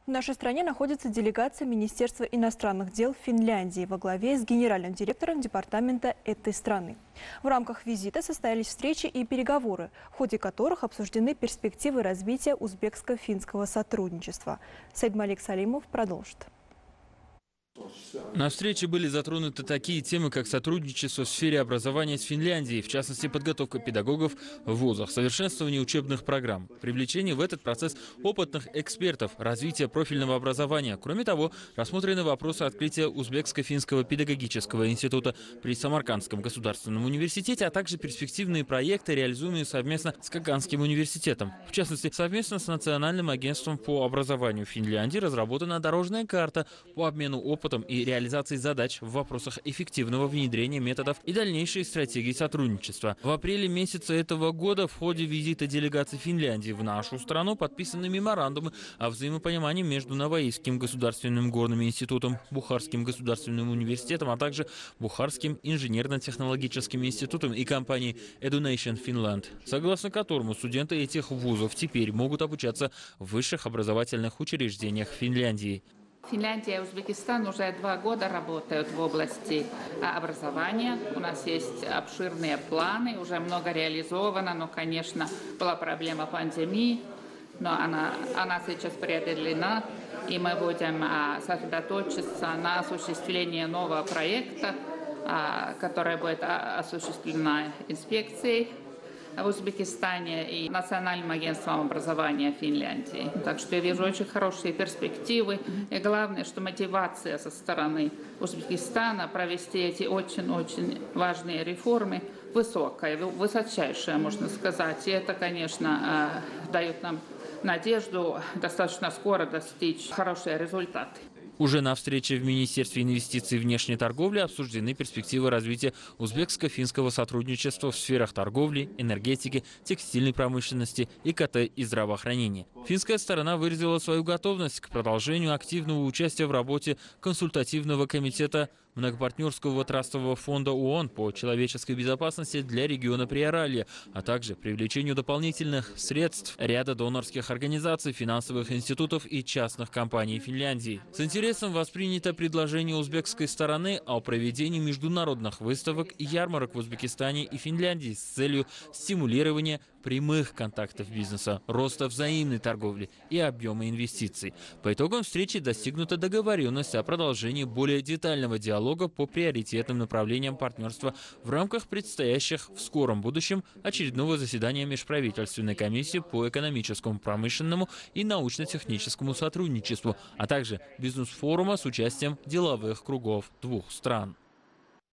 В нашей стране находится делегация Министерства иностранных дел Финляндии во главе с генеральным директором департамента этой страны. В рамках визита состоялись встречи и переговоры, в ходе которых обсуждены перспективы развития узбекско-финского сотрудничества. Сайдмалик Салимов продолжит. На встрече были затронуты такие темы, как сотрудничество в сфере образования с Финляндией, в частности, подготовка педагогов в вузах, совершенствование учебных программ, привлечение в этот процесс опытных экспертов, развитие профильного образования. Кроме того, рассмотрены вопросы открытия Узбекско-финского педагогического института при Самаркандском государственном университете, а также перспективные проекты, реализуемые совместно с Каганским университетом. В частности, совместно с Национальным агентством по образованию Финляндии разработана дорожная карта по обмену опытом и реализации задач в вопросах эффективного внедрения методов и дальнейшей стратегии сотрудничества. В апреле месяца этого года в ходе визита делегации Финляндии в нашу страну подписаны меморандумы о взаимопонимании между Новоильским государственным горным институтом, Бухарским государственным университетом, а также Бухарским инженерно-технологическим институтом и компанией Edunation Finland, согласно которому студенты этих вузов теперь могут обучаться в высших образовательных учреждениях Финляндии. Финляндия и Узбекистан уже 2 года работают в области образования. У нас есть обширные планы, уже много реализовано, но, конечно, была проблема пандемии, но она сейчас преодолена, и мы будем сосредоточиться на осуществлении нового проекта, который будет осуществлено инспекцией в Узбекистане и Национальным агентством образования Финляндии. Так что я вижу очень хорошие перспективы. И главное, что мотивация со стороны Узбекистана провести эти очень-очень важные реформы высокая, высочайшая, можно сказать. И это, конечно, дает нам надежду достаточно скоро достичь хорошие результаты. Уже на встрече в Министерстве инвестиций и внешней торговли обсуждены перспективы развития узбекско-финского сотрудничества в сферах торговли, энергетики, текстильной промышленности, ИКТ и здравоохранения. Финская сторона выразила свою готовность к продолжению активного участия в работе консультативного комитета многопартнерского трастового фонда ООН по человеческой безопасности для региона Приоралья, а также привлечению дополнительных средств ряда донорских организаций, финансовых институтов и частных компаний Финляндии. С интересом воспринято предложение узбекской стороны о проведении международных выставок и ярмарок в Узбекистане и Финляндии с целью стимулирования прямых контактов бизнеса, роста взаимной торговли и объема инвестиций. По итогам встречи достигнута договоренность о продолжении более детального диалога по приоритетным направлениям партнерства в рамках предстоящих в скором будущем очередного заседания Межправительственной комиссии по экономическому, промышленному и научно-техническому сотрудничеству, а также бизнес-форума с участием деловых кругов двух стран.